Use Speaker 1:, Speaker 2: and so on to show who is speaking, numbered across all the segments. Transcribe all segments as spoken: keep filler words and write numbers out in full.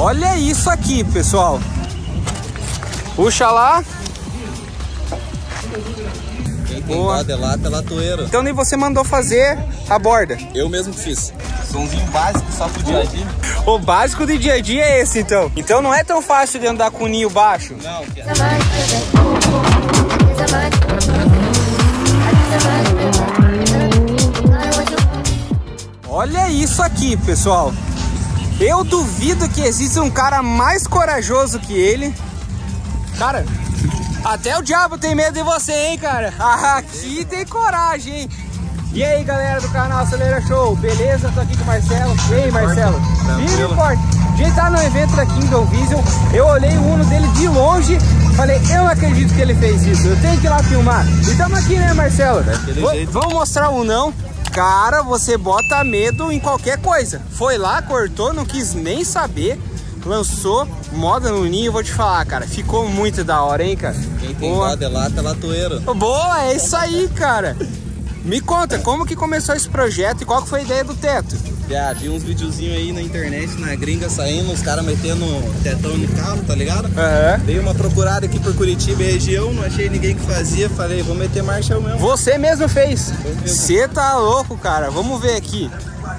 Speaker 1: Olha isso aqui, pessoal. Puxa lá.
Speaker 2: Quem tem lado é lata, é latoeiro.
Speaker 1: Então nem você mandou fazer a borda.
Speaker 2: Eu mesmo fiz. Somzinho básico só pro dia a dia.
Speaker 1: O básico do dia a dia é esse, então. Então não é tão fácil de andar com o ninho baixo.
Speaker 2: Não, que é.
Speaker 1: Olha isso aqui, pessoal. Eu duvido que exista um cara mais corajoso que ele. Cara, até o diabo tem medo de você, hein, cara? Aqui tem coragem, hein? E aí, galera do canal Acelera Show, beleza? Tô aqui com o Marcelo. E aí, Marcelo? Firme e forte. A gente tá no evento da Kingdom Vision. Eu olhei o Uno dele de longe. Falei, eu não acredito que ele fez isso. Eu tenho que ir lá filmar. E tamo aqui, né, Marcelo? V Vamos mostrar o Unão. Cara, você bota medo em qualquer coisa. Foi lá, cortou, não quis nem saber. Lançou moda no ninho, vou te falar, cara. Ficou muito da hora, hein, cara?
Speaker 2: Quem tem lado é lata, é latoeiro.
Speaker 1: Boa, é isso aí, cara. Me conta, como que começou esse projeto e qual que foi a ideia do teto?
Speaker 2: Já vi uns videozinhos aí na internet, na gringa, saindo, os caras metendo tetão no carro, tá ligado?
Speaker 1: Uhum.
Speaker 2: Dei uma procurada aqui por Curitiba e região, não achei ninguém que fazia, falei, vou meter marcha eu mesmo.
Speaker 1: Você mesmo fez? Você tá louco, cara. Vamos ver aqui.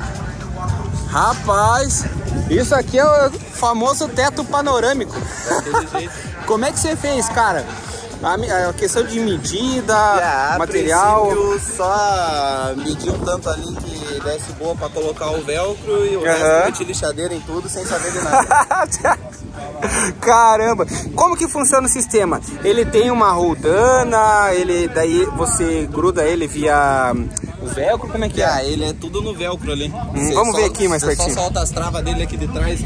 Speaker 1: Rapaz, isso aqui é o famoso teto panorâmico.
Speaker 2: É jeito.
Speaker 1: Como é que você fez, cara? A, a questão de medida,
Speaker 2: é,
Speaker 1: material.
Speaker 2: Só medir um tanto ali que desce boa pra colocar o velcro e o uhum. resto meti lixadeira em tudo sem saber de nada.
Speaker 1: Caramba! Como que funciona o sistema? Ele tem uma roldana, ele daí você gruda ele via o velcro, como é que é?
Speaker 2: Ah, ele é tudo no velcro ali.
Speaker 1: Hum, vamos ver aqui mais pertinho.
Speaker 2: Só solta as travas dele aqui de trás.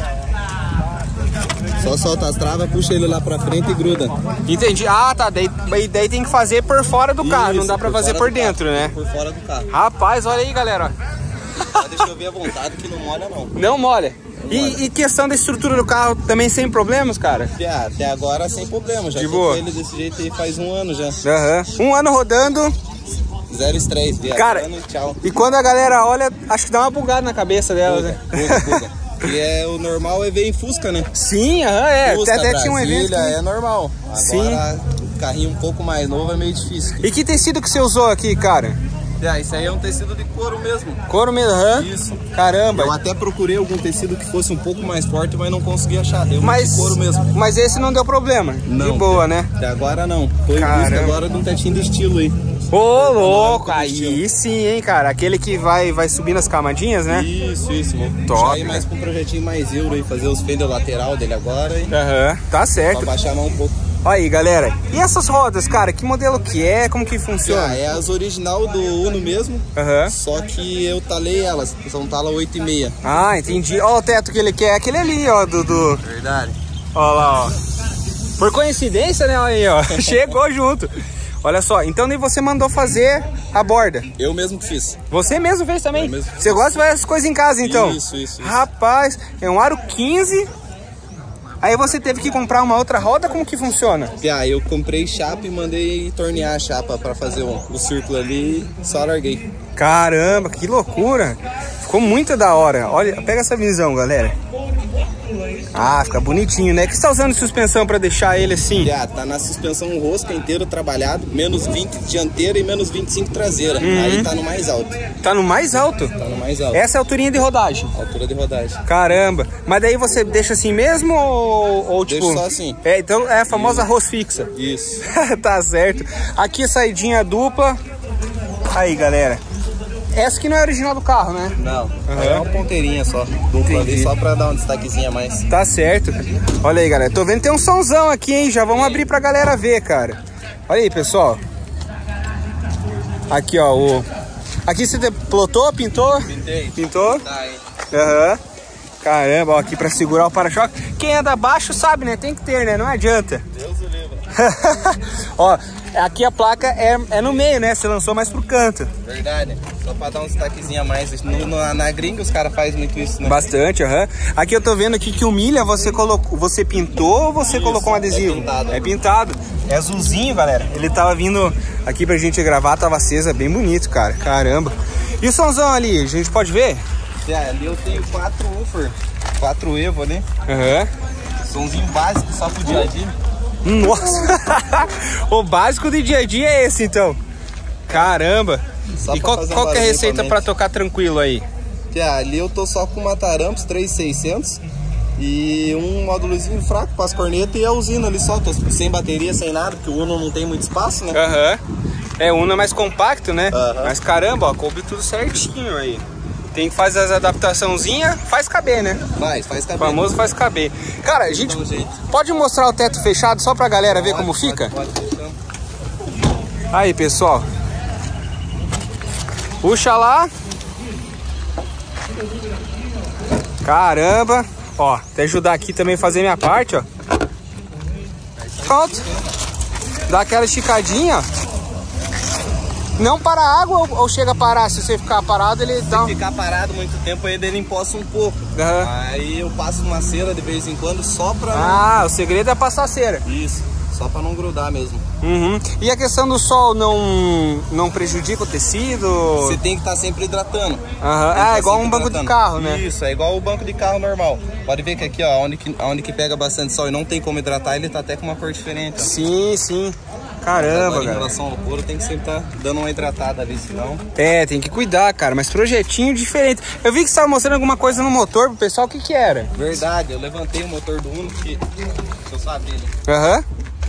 Speaker 2: Só solta as travas, puxa ele lá pra frente e gruda.
Speaker 1: Entendi. Ah, tá. Daí, daí tem que fazer por fora do carro,
Speaker 2: Isso,
Speaker 1: não dá pra
Speaker 2: por
Speaker 1: fazer por dentro,
Speaker 2: carro,
Speaker 1: né?
Speaker 2: Por fora do carro.
Speaker 1: Rapaz, olha aí, galera.
Speaker 2: Pode chover à vontade que não molha, não.
Speaker 1: Não molha. Não e, molha. E questão da estrutura do carro também sem problemas, cara?
Speaker 2: Ah, até agora sem problema. Já
Speaker 1: de
Speaker 2: tô
Speaker 1: boa.
Speaker 2: com ele desse jeito aí faz um ano já.
Speaker 1: Uhum. Um ano rodando.
Speaker 2: Zero estresse, viado.
Speaker 1: Cara,
Speaker 2: ano, tchau.
Speaker 1: E quando a galera olha, acho que dá uma bugada na cabeça dela,
Speaker 2: buga,
Speaker 1: né?
Speaker 2: Buga, buga. E é o normal é ver em Fusca, né?
Speaker 1: Sim, aham, é.
Speaker 2: Fusca,
Speaker 1: até tinha um evento. Que...
Speaker 2: é normal. Agora,
Speaker 1: sim.
Speaker 2: O carrinho um pouco mais novo é meio difícil.
Speaker 1: E que tecido que você usou aqui, cara?
Speaker 2: Ah, isso aí é um tecido de couro mesmo.
Speaker 1: Couro mesmo, aham?
Speaker 2: Isso.
Speaker 1: Caramba.
Speaker 2: Eu até procurei algum tecido que fosse um pouco mais forte, mas não consegui achar. Deu
Speaker 1: mas,
Speaker 2: couro mesmo.
Speaker 1: Mas esse não deu problema?
Speaker 2: Não.
Speaker 1: De boa, né?
Speaker 2: Até agora não. Foi em busca agora de um tetinho de estilo aí.
Speaker 1: Ô, oh, louco, aí sim, hein, cara. Aquele que vai, vai subir nas camadinhas, né?
Speaker 2: Isso, isso. Vou
Speaker 1: top,
Speaker 2: já ir mais pra um projetinho mais euro aí, fazer os fender lateral dele agora.
Speaker 1: Aham, uhum, tá certo.
Speaker 2: Pra baixar mais um pouco.
Speaker 1: Olha aí, galera. E essas rodas, cara? Que modelo que é? Como que funciona?
Speaker 2: Ah, é as original do Uno mesmo.
Speaker 1: Uhum.
Speaker 2: Só que eu talei elas. São tala oito e meia.
Speaker 1: Ah, entendi. Ó o teto que ele quer. Aquele ali, ó, do... do...
Speaker 2: Verdade.
Speaker 1: Ó lá, ó. Por coincidência, né? Olha aí, ó. Chegou junto. Olha só, então nem você mandou fazer a borda.
Speaker 2: Eu mesmo fiz.
Speaker 1: Você mesmo fez também?
Speaker 2: Eu mesmo fiz.
Speaker 1: Você gosta de fazer as coisas em casa, então?
Speaker 2: Isso, isso, isso.
Speaker 1: Rapaz, é um aro quinze. Aí você teve que comprar uma outra roda, como que funciona?
Speaker 2: Ah, eu comprei chapa e mandei tornear a chapa pra fazer o, o círculo ali e só larguei.
Speaker 1: Caramba, que loucura. Ficou muito da hora. Olha, pega essa visão, galera. Ah, fica bonitinho, né? Que você tá usando suspensão pra deixar ele assim?
Speaker 2: Ah, tá na suspensão rosca inteiro trabalhado, menos vinte dianteira e menos vinte e cinco traseira.
Speaker 1: Uhum.
Speaker 2: Aí tá no mais alto.
Speaker 1: Tá no mais alto?
Speaker 2: Tá no mais alto.
Speaker 1: Essa é a alturinha de rodagem?
Speaker 2: Altura de rodagem.
Speaker 1: Caramba. Mas daí você deixa assim mesmo ou, ou tipo...
Speaker 2: Deixa só assim.
Speaker 1: É, então é a famosa arroz fixa.
Speaker 2: Isso.
Speaker 1: Tá certo. Aqui saidinha dupla. Aí, galera. Essa que não é original do carro, né?
Speaker 2: Não,
Speaker 1: uhum.
Speaker 2: É uma ponteirinha só. Dupla ali, só pra dar um destaquezinho a mais.
Speaker 1: Tá certo. Olha aí, galera. Tô vendo que tem um somzão aqui, hein? Já vamos abrir pra galera ver, cara. Olha aí, pessoal. Aqui, ó. O... Aqui você plotou, pintou?
Speaker 2: Pintei.
Speaker 1: Pintou?
Speaker 2: Tá aí.
Speaker 1: Aham. Uhum. Caramba, ó, aqui pra segurar o para-choque. Quem anda baixo sabe, né? Tem que ter, né? Não adianta.
Speaker 2: Deus o livre.
Speaker 1: Ó, aqui a placa é, é no meio, né? Você lançou mais pro canto.
Speaker 2: Verdade. Só pra dar um destaquezinho a mais. No, no, na gringa os caras fazem muito isso, né?
Speaker 1: Bastante, aham. Uhum. Aqui eu tô vendo aqui que o milha você colocou, você pintou ou você isso, colocou um adesivo?
Speaker 2: É pintado.
Speaker 1: É pintado. É azulzinho, galera. Ele tava vindo aqui pra gente gravar, tava acesa, bem bonito, cara. Caramba. E o somzão ali, a gente pode ver?
Speaker 2: É, ali eu tenho quatro woofer, quatro Evo ali.
Speaker 1: Aham.
Speaker 2: Uhum. Somzinho básico, só pro dia a dia.
Speaker 1: Nossa! O básico do dia a dia é esse, então. Caramba! Só e qual, qual que é a receita para tocar tranquilo aí?
Speaker 2: Que é, ali eu tô só com uma Tarampos três mil e seiscentos e um módulozinho fraco para as cornetas e a usina ali só. Tô sem bateria, sem nada, porque o Uno não tem muito espaço, né?
Speaker 1: Aham. Uhum. É, o Uno é mais compacto, né?
Speaker 2: Uhum.
Speaker 1: Mas caramba, ó, coube tudo certinho aí. Tem que fazer as adaptaçãozinhas, faz caber, né?
Speaker 2: Faz, faz caber.
Speaker 1: O famoso faz caber. Cara, a gente pode mostrar o teto fechado só pra galera ver pode, como fica?
Speaker 2: Pode, pode,
Speaker 1: aí, pessoal. Puxa lá. Caramba. Ó, até ajudar aqui também a fazer minha parte, ó. Pronto. Dá aquela esticadinha, ó. Não para a água ou, ou chega a parar? Se você ficar parado, ele dá um...
Speaker 2: Se ficar parado muito tempo, aí ele empoça um pouco.
Speaker 1: Uhum.
Speaker 2: Aí eu passo uma cera de vez em quando só pra...
Speaker 1: Ah, o segredo é passar cera.
Speaker 2: Isso, só pra não grudar mesmo.
Speaker 1: Uhum. E a questão do sol não, não prejudica o tecido?
Speaker 2: Você tem que estar tá sempre hidratando.
Speaker 1: Uhum. Ah, é igual um banco de carro, né?
Speaker 2: Isso, é igual o banco de carro normal. Pode ver que aqui, ó, onde que, onde que pega bastante sol e não tem como hidratar, ele tá até com uma cor diferente. Ó.
Speaker 1: Sim, sim. Caramba, cara.
Speaker 2: Em relação ao couro, tem que sempre estar tá dando uma hidratada ali, senão...
Speaker 1: É, tem que cuidar, cara, mas projetinho diferente. Eu vi que você estava mostrando alguma coisa no motor pro pessoal, o que que era?
Speaker 2: Verdade, eu levantei o motor do Uno, que eu sabia.
Speaker 1: Aham.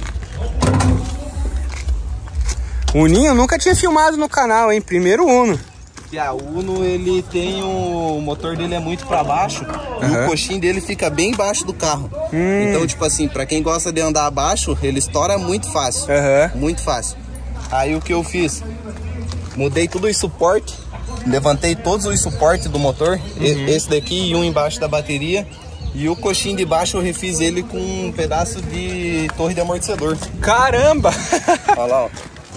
Speaker 1: Uhum. Uninho eu nunca tinha filmado no canal, hein? Primeiro Uno.
Speaker 2: E a Uno, ele tem o... o motor dele é muito pra baixo, uhum. E o coxinho dele fica bem embaixo do carro. Hum. Então, tipo assim, pra quem gosta de andar abaixo, ele estoura muito fácil.
Speaker 1: Uhum.
Speaker 2: Muito fácil. Aí o que eu fiz? Mudei tudo os suporte, levantei todos os suportes do motor, uhum. Esse daqui e um embaixo da bateria. E o coxinho de baixo eu refiz ele com um pedaço de torre de amortecedor.
Speaker 1: Caramba!
Speaker 2: Olha lá, ó.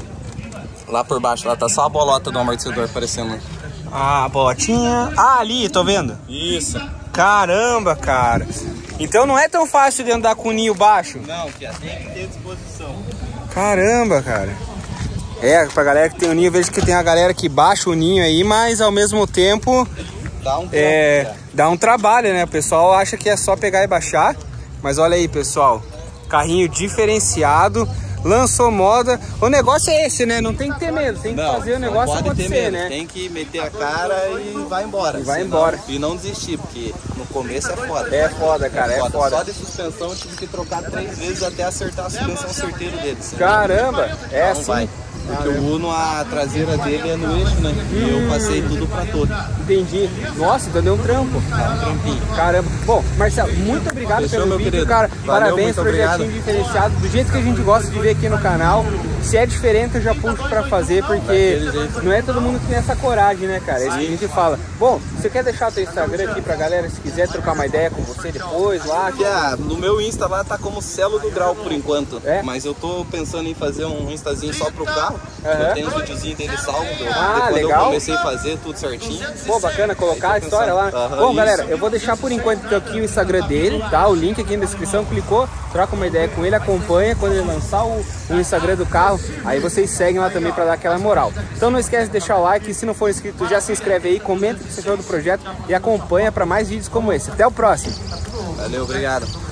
Speaker 2: Lá por baixo, lá tá só a bolota do amortecedor aparecendo.
Speaker 1: Ah, a bolotinha. Ah, ali, tô vendo.
Speaker 2: Isso.
Speaker 1: Caramba, cara. Então não é tão fácil de andar com o ninho baixo?
Speaker 2: Não, que tem que ter disposição.
Speaker 1: Caramba, cara. É, pra galera que tem o ninho, eu vejo que tem a galera que baixa o ninho aí, mas ao mesmo tempo...
Speaker 2: Dá um,
Speaker 1: é,
Speaker 2: tempo,
Speaker 1: dá um trabalho, né? O pessoal acha que é só pegar e baixar. Mas olha aí, pessoal. Carrinho diferenciado. Lançou moda. O negócio é esse, né? Não tem que ter medo. Tem que não, fazer o negócio acontecer, né?
Speaker 2: Tem que meter a cara e vai embora.
Speaker 1: E vai
Speaker 2: senão,
Speaker 1: embora.
Speaker 2: E não desistir, porque no começo é foda.
Speaker 1: É foda, cara. É foda. É foda.
Speaker 2: Só de suspensão eu tive que trocar três vezes até acertar a suspensão certeira dele.
Speaker 1: Caramba! É assim.
Speaker 2: Vai. Porque o Uno, a traseira dele é no eixo, né? Hum. E eu passei tudo pra todo.
Speaker 1: Entendi. Nossa, então deu um trampo.
Speaker 2: Dá um trampinho.
Speaker 1: Caramba. Bom, Marcelo, muito obrigado
Speaker 2: Fechou,
Speaker 1: pelo
Speaker 2: meu
Speaker 1: vídeo,
Speaker 2: querido.
Speaker 1: cara.
Speaker 2: Valeu,
Speaker 1: parabéns, projetinho
Speaker 2: obrigado.
Speaker 1: diferenciado. Do jeito que a gente gosta de ver aqui no canal. Se é diferente, eu já puxo pra fazer, porque não é todo mundo que tem essa coragem, né, cara? É isso que a gente fala. Bom, você quer deixar o teu Instagram aqui pra galera, se quiser trocar uma ideia com você depois lá?
Speaker 2: Que é, no meu Insta lá tá como Celo do Grau por enquanto.
Speaker 1: É?
Speaker 2: Mas eu tô pensando em fazer um Instazinho só pro carro.
Speaker 1: Uhum.
Speaker 2: Eu tenho um videozinho dele salvo.
Speaker 1: Ah,
Speaker 2: quando
Speaker 1: legal.
Speaker 2: eu comecei a fazer tudo certinho.
Speaker 1: Pô, bacana colocar a história lá.
Speaker 2: Uhum,
Speaker 1: Bom,
Speaker 2: isso.
Speaker 1: galera, eu vou deixar por enquanto então, aqui o Instagram dele, tá? O link aqui na descrição, clicou, troca uma ideia com ele, acompanha quando ele lançar o, o Instagram do carro. Aí vocês seguem lá também pra dar aquela moral. Então não esquece de deixar o like, e se não for inscrito já se inscreve aí, comenta o que você achou do projeto e acompanha pra mais vídeos como esse. Até o próximo.
Speaker 2: Valeu, obrigado.